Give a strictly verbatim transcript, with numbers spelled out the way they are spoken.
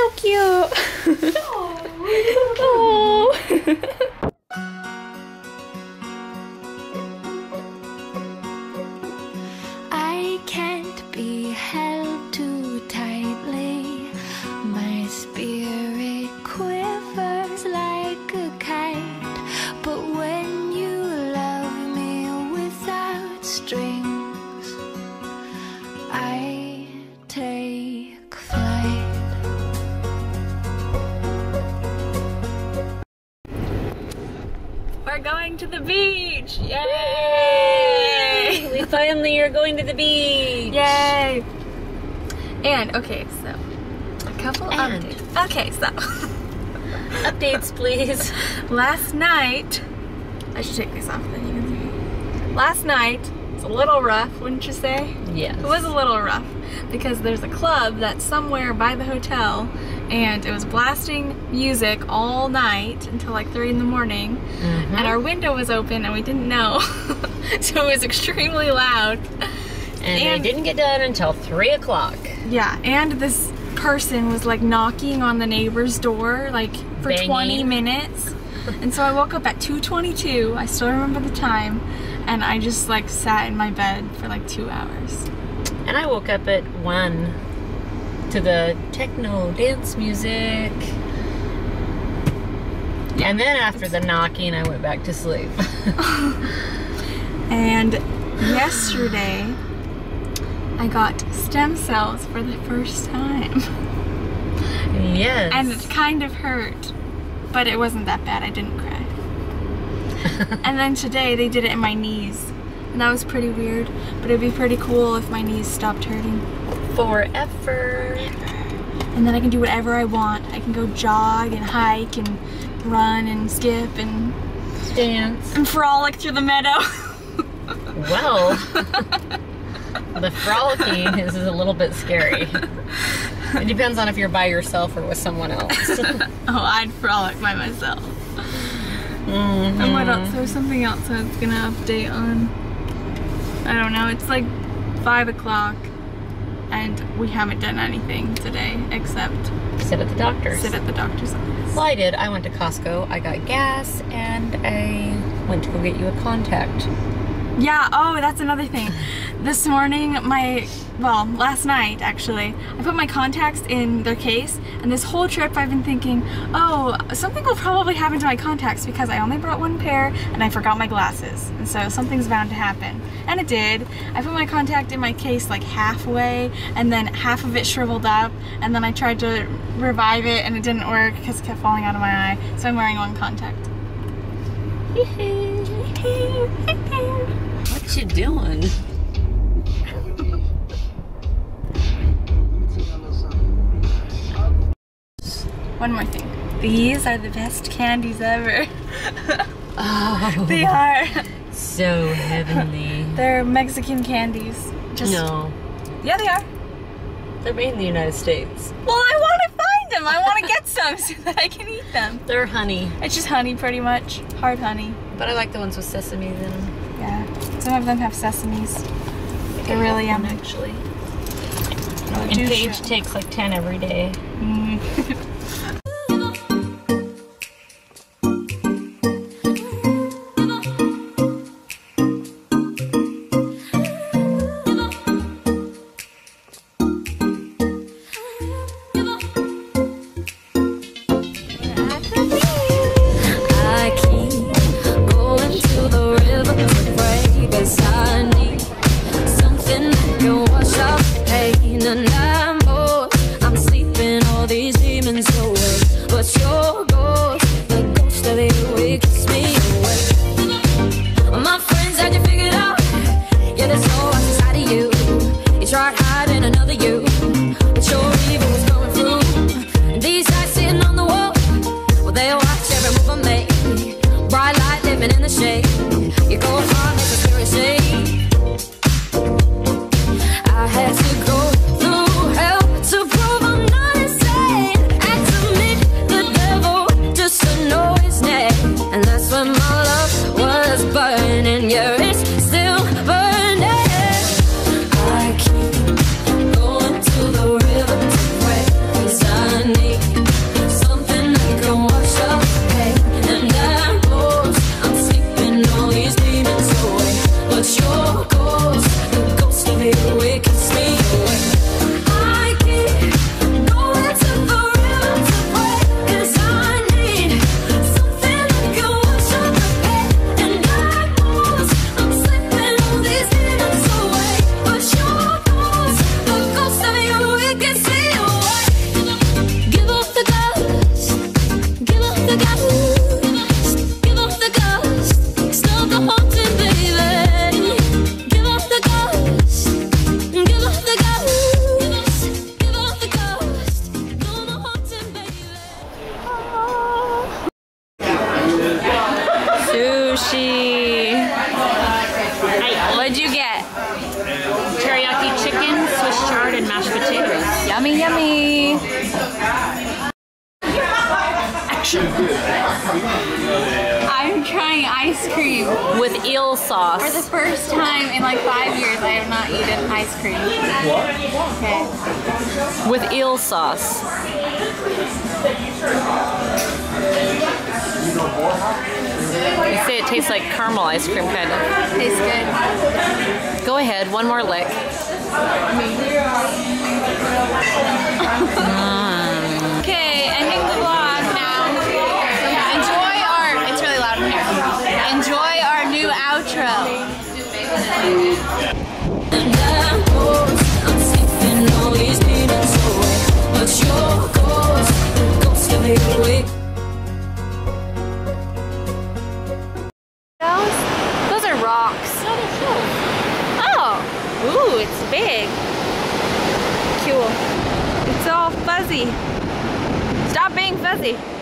so cute. Oh. I can't be held too tightly. My spirit quivers like a kite. But when you love me without strings, I take flight. We're going to the beach! Yay! We finally are going to the beach! Yay! And, okay, so, a couple And. updates. Okay, so, Updates, please. last night, I should take this off then you can see. Last night, it's a little rough, wouldn't you say? Yes. It was a little rough because there's a club that's somewhere by the hotel and it was blasting music all night until like three in the morning. Mm-hmm. And our window was open and we didn't know. So it was extremely loud. And, And- they didn't get done until three o'clock. Yeah, and this person was like knocking on the neighbor's door like for Banging. twenty minutes. And so I woke up at two twenty-two, I still remember the time, and I just like sat in my bed for like two hours. And I woke up at one to the techno dance music. And then after the knocking, I went back to sleep. And yesterday, I got stem cells for the first time. Yes. And it kind of hurt, but it wasn't that bad. I didn't cry. And then today, they did it in my knees. And that was pretty weird, but it'd be pretty cool if my knees stopped hurting. Forever. And then I can do whatever I want. I can go jog and hike and run and skip and Dance. and frolic through the meadow. Well, the frolicking is a little bit scary. It depends on if you're by yourself or with someone else. Oh, I'd frolic by myself. Mm-hmm. And what else? There's something else I was gonna update on. I don't know. It's like five o'clock, and we haven't done anything today except Sit at the doctor's. sit at the doctor's office. Well, I did. I went to Costco. I got gas, and I went to go get you a contact. Yeah, oh, that's another thing. This morning, my, well, last night actually, I put my contacts in their case, and this whole trip I've been thinking, oh, something will probably happen to my contacts because I only brought one pair and I forgot my glasses. And so something's bound to happen. And it did. I put my contact in my case like halfway, and then half of it shriveled up, and then I tried to revive it and it didn't work because it kept falling out of my eye. So I'm wearing one contact. What you doing? One more thing. These are the best candies ever. Oh, They are. so heavenly. They're Mexican candies. Just No, Yeah, they are. they're made in the United States. Well, I want to find them. I want to get some so that I can eat them. They're honey, It's just honey, pretty much. Hard honey. but I like the ones with sesame in them. Yeah. Some of them have sesames. They're really One, yummy. actually. Oh, And do Paige show. takes like ten every day. Mm. I keep going to the river to pray, 'cause I need something that can wash out the pain, and I'm bored. I'm sleeping all these demons away. Sushi. What'd you get? Teriyaki chicken, Swiss chard, and mashed potatoes. Yummy, yummy. Action. I'm trying ice cream. With eel sauce. For the first time in like five years, I have not eaten ice cream. Okay. With eel sauce. You say it tastes like caramel ice cream, kind of. Tastes good. Go ahead, one more lick. Mm. Okay, ending the vlog now. Enjoy our, it's really loud in here. Enjoy our new outro. I'm sleeping all these demons away, but your ghost, ghost of me away. Those are rocks. Oh, ooh, it's big. Cool. It's all fuzzy. Stop being fuzzy.